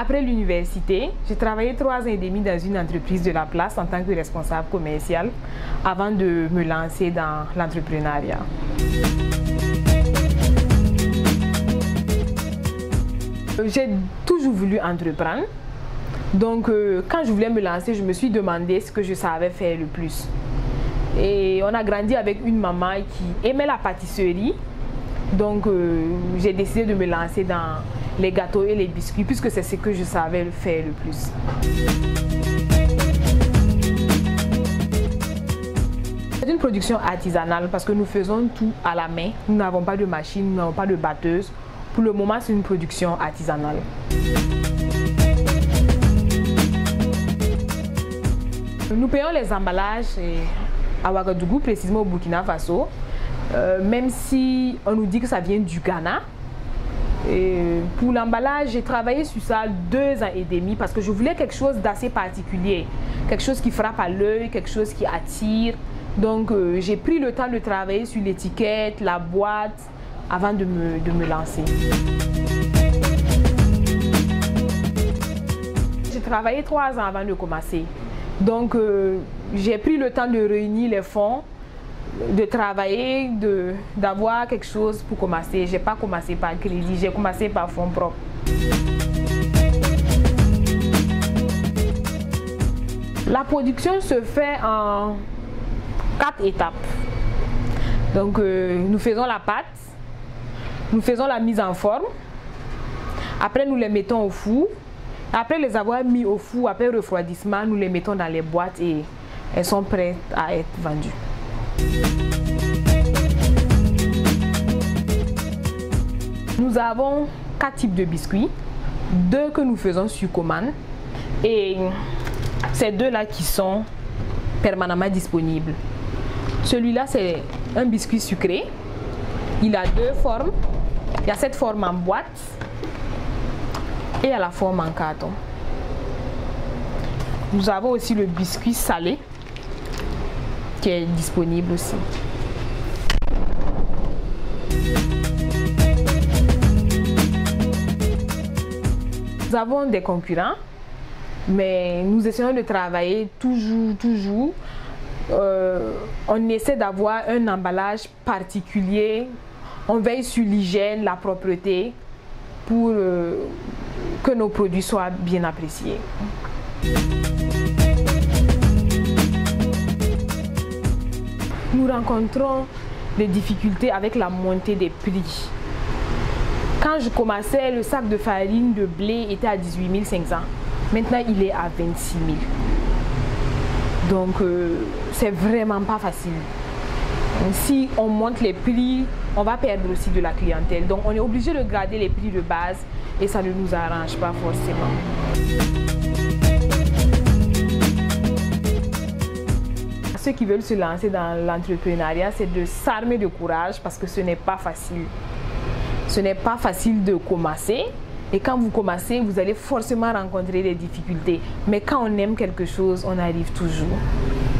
Après l'université, j'ai travaillé 3 ans et demi dans une entreprise de la place en tant que responsable commercial avant de me lancer dans l'entrepreneuriat. J'ai toujours voulu entreprendre. Donc, quand je voulais me lancer, je me suis demandé ce que je savais faire le plus. Et on a grandi avec une maman qui aimait la pâtisserie. Donc, j'ai décidé de me lancer dans les gâteaux et les biscuits, puisque c'est ce que je savais faire le plus. C'est une production artisanale parce que nous faisons tout à la main. Nous n'avons pas de machine, nous n'avons pas de batteuse. Pour le moment, c'est une production artisanale. Nous payons les emballages à Ouagadougou, précisément au Burkina Faso, même si on nous dit que ça vient du Ghana. Et pour l'emballage, j'ai travaillé sur ça 2 ans et demi parce que je voulais quelque chose d'assez particulier, quelque chose qui frappe à l'œil, quelque chose qui attire. Donc j'ai pris le temps de travailler sur l'étiquette, la boîte, avant de me lancer. J'ai travaillé 3 ans avant de commencer. Donc j'ai pris le temps de réunir les fonds, de travailler, d'avoir quelque chose pour commencer. Je n'ai pas commencé par crédit, j'ai commencé par fonds propres. La production se fait en 4 étapes. Donc nous faisons la pâte, nous faisons la mise en forme, après nous les mettons au four. Après les avoir mis au four, après refroidissement, nous les mettons dans les boîtes et elles sont prêtes à être vendues. Nous avons 4 types de biscuits, 2 que nous faisons sur commande et ces 2-là qui sont permanemment disponibles. Celui-là, c'est un biscuit sucré. Il a 2 formes. Il y a cette forme en boîte et à la forme en carton. Nous avons aussi le biscuit salé qui est disponible aussi. Nous avons des concurrents, mais nous essayons de travailler toujours. On essaie d'avoir un emballage particulier. On veille sur l'hygiène, la propreté pour que nos produits soient bien appréciés. Nous rencontrons des difficultés avec la montée des prix. Quand je commençais, le sac de farine de blé était à 18 500. Maintenant, il est à 26 000. Donc, c'est vraiment pas facile. Si on monte les prix, on va perdre aussi de la clientèle. Donc, on est obligé de garder les prix de base et ça ne nous arrange pas forcément. Ceux qui veulent se lancer dans l'entrepreneuriat, c'est de s'armer de courage parce que ce n'est pas facile. Ce n'est pas facile de commencer. Et quand vous commencez, vous allez forcément rencontrer des difficultés. Mais quand on aime quelque chose, on arrive toujours.